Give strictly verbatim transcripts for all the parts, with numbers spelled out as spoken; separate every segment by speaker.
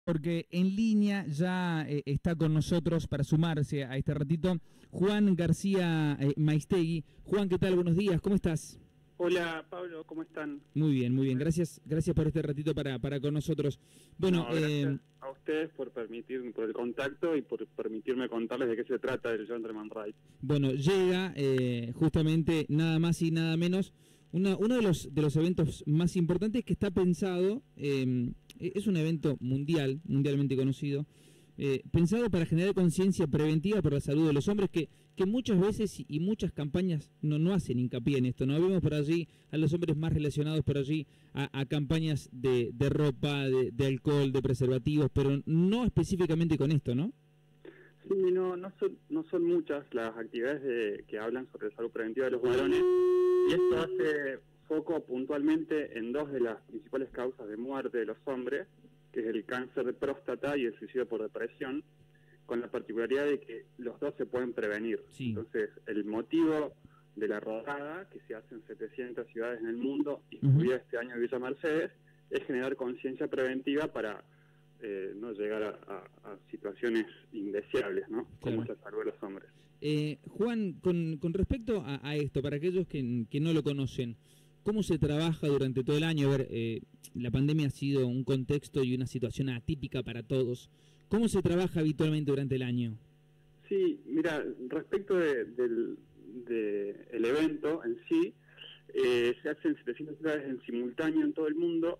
Speaker 1: Porque en línea ya eh, está con nosotros para sumarse a este ratito Juan García eh, Maistegui. Juan, ¿qué tal? Buenos días, ¿cómo estás?
Speaker 2: Hola Pablo, ¿cómo están?
Speaker 1: Muy bien, muy bien. Gracias, gracias por este ratito para, para con nosotros. Bueno,
Speaker 2: No,
Speaker 1: eh,
Speaker 2: gracias a ustedes por permitir, por el contacto y por permitirme contarles de qué se trata el Gentleman Ride.
Speaker 1: bueno, llega eh, justamente nada más y nada menos una, uno de los de los eventos más importantes que está pensado, eh, es un evento mundial, mundialmente conocido, eh, pensado para generar conciencia preventiva por la salud de los hombres, que, que muchas veces y muchas campañas no, no hacen hincapié en esto, ¿no? Vemos por allí a los hombres más relacionados por allí a, a campañas de, de ropa, de, de alcohol, de preservativos, pero no específicamente con esto, ¿no?
Speaker 2: Sí, no, no son, no son muchas las actividades de, que hablan sobre la salud preventiva de los varones, y esto hace foco puntualmente en dos de las principales causas de muerte de los hombres, que es el cáncer de próstata y el suicidio por depresión, con la particularidad de que los dos se pueden prevenir.
Speaker 1: Sí.
Speaker 2: Entonces, el motivo de la rodada, que se hace en setecientas ciudades en el mundo, incluida uh-huh. este año Villa Mercedes, es generar conciencia preventiva para eh, no llegar a, a, a situaciones indeseables, ¿no? Claro. Como es la salud de los hombres.
Speaker 1: Eh, Juan, con, con respecto a, a esto, para aquellos que, que no lo conocen, ¿cómo se trabaja durante todo el año? A ver, eh, la pandemia ha sido un contexto y una situación atípica para todos. ¿Cómo se trabaja habitualmente durante el año?
Speaker 2: Sí, mira, respecto de, del de el evento en sí, eh, se hacen setecientas ciudades en simultáneo en todo el mundo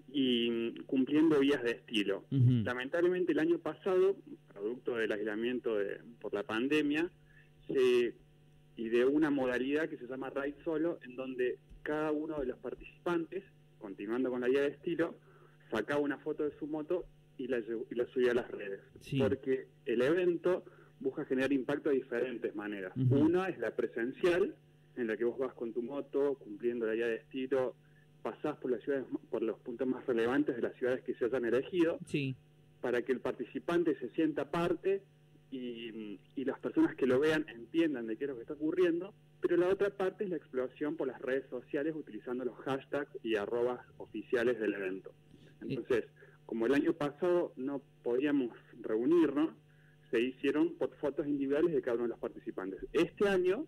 Speaker 2: y cumpliendo vías de estilo. Uh-huh. Lamentablemente el año pasado, producto del aislamiento de, por la pandemia, se ideó una modalidad que se llama Ride Solo, en donde cada uno de los participantes, continuando con la guía de estilo, sacaba una foto de su moto y la, y la subía a las redes. Sí. Porque el evento busca generar impacto de diferentes maneras. Uh-huh. Una es la presencial, en la que vos vas con tu moto, cumpliendo la guía de estilo, pasás por las ciudades, por los puntos más relevantes de las ciudades que se hayan elegido, sí. para que el participante se sienta parte y, y las personas que lo vean entiendan de qué es lo que está ocurriendo. Pero la otra parte es la exploración por las redes sociales utilizando los hashtags y arrobas oficiales del evento. Entonces, como el año pasado no podíamos reunirnos, se hicieron por fotos individuales de cada uno de los participantes. Este año,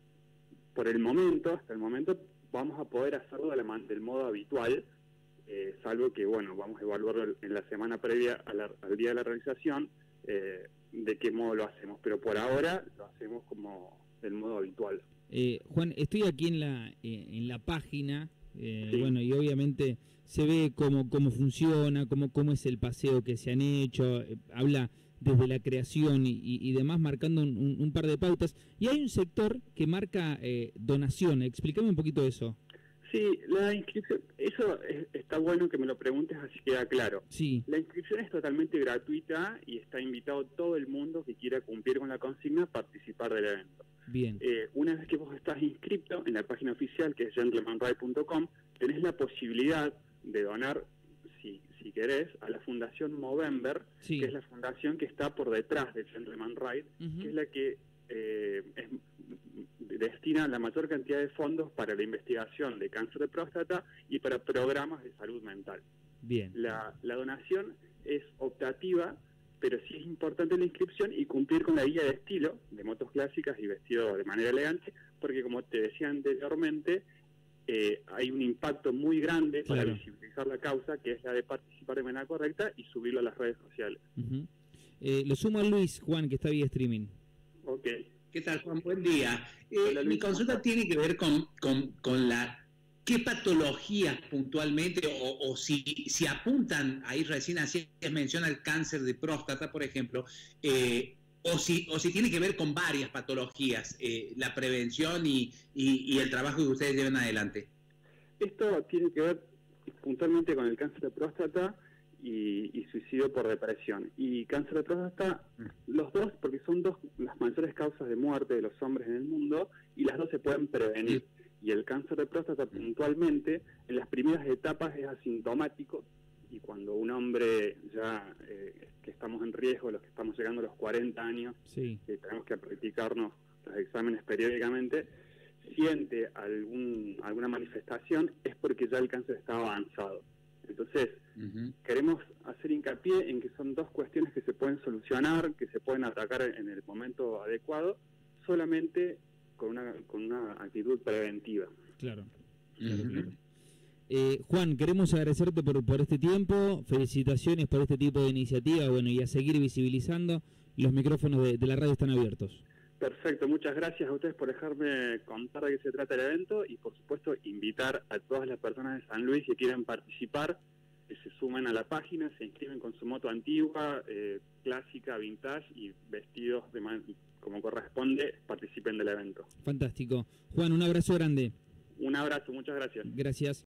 Speaker 2: por el momento, hasta el momento, vamos a poder hacerlo de la, del modo habitual, eh, salvo que, bueno, vamos a evaluarlo en la semana previa a la, al día de la realización, eh, de qué modo lo hacemos. Pero por ahora lo hacemos como del modo habitual.
Speaker 1: Eh, Juan, estoy aquí en la, eh, en la página, eh, sí. bueno, y obviamente se ve cómo, cómo funciona, cómo, cómo es el paseo que se han hecho, eh, habla desde la creación y, y, y demás, marcando un, un, un par de pautas. Y hay un sector que marca eh, donación. Explícame un poquito eso.
Speaker 2: Sí, la inscripción, eso es, está bueno que me lo preguntes, así queda claro.
Speaker 1: Sí.
Speaker 2: La inscripción es totalmente gratuita y está invitado todo el mundo que quiera cumplir con la consigna a participar del evento.
Speaker 1: Bien.
Speaker 2: Eh, una vez que vos estás inscripto en la página oficial, que es gentleman ride punto com, tenés la posibilidad de donar, si, si querés, a la Fundación Movember, sí. que es la fundación que está por detrás del Gentleman Ride, uh-huh. que es la que eh, es, destina la mayor cantidad de fondos para la investigación de cáncer de próstata y para programas de salud mental.
Speaker 1: Bien.
Speaker 2: La, la donación es optativa, pero sí es importante la inscripción y cumplir con la guía de estilo de motos clásicas y vestido de manera elegante, porque como te decía anteriormente, eh, hay un impacto muy grande para claro. visibilizar la causa, que es la de participar de manera correcta y subirlo a las redes sociales.
Speaker 1: Uh-huh. eh, lo sumo a Luis, Juan, que está vía streaming.
Speaker 2: Ok.
Speaker 3: ¿Qué tal, Juan? Buen día. Eh, Hola, mi consulta tiene que ver con, con, con la... ¿Qué patologías puntualmente, o, o si, si apuntan, ahí recién hacías mención al cáncer de próstata, por ejemplo, eh, o, si, o si tiene que ver con varias patologías, eh, la prevención y, y, y el trabajo que ustedes llevan adelante?
Speaker 2: Esto tiene que ver puntualmente con el cáncer de próstata y, y suicidio por depresión. Y cáncer de próstata, los dos, porque son dos las mayores causas de muerte de los hombres en el mundo, y las dos se pueden prevenir. Y el cáncer de próstata puntualmente, en las primeras etapas es asintomático, y cuando un hombre ya, eh, que estamos en riesgo, los que estamos llegando a los cuarenta años,
Speaker 1: sí.
Speaker 2: que tenemos que practicarnos los exámenes periódicamente, siente algún, alguna manifestación, es porque ya el cáncer está avanzado. Entonces,
Speaker 3: Uh-huh.
Speaker 2: queremos hacer hincapié en que son dos cuestiones que se pueden solucionar, que se pueden atacar en el momento adecuado, solamente con una, con una actitud preventiva.
Speaker 1: Claro. claro,
Speaker 3: Uh-huh.
Speaker 1: claro. Eh, Juan, queremos agradecerte por, por este tiempo, felicitaciones por este tipo de iniciativa, bueno, y a seguir visibilizando. Los micrófonos de, de la radio están abiertos.
Speaker 2: Perfecto, muchas gracias a ustedes por dejarme contar de qué se trata el evento y por supuesto invitar a todas las personas de San Luis que quieran participar, que se sumen a la página, se inscriben con su moto antigua, eh, clásica, vintage y vestidos de man como corresponde, participen del evento.
Speaker 1: Fantástico. Juan, un abrazo grande.
Speaker 2: Un abrazo, muchas gracias.
Speaker 1: Gracias.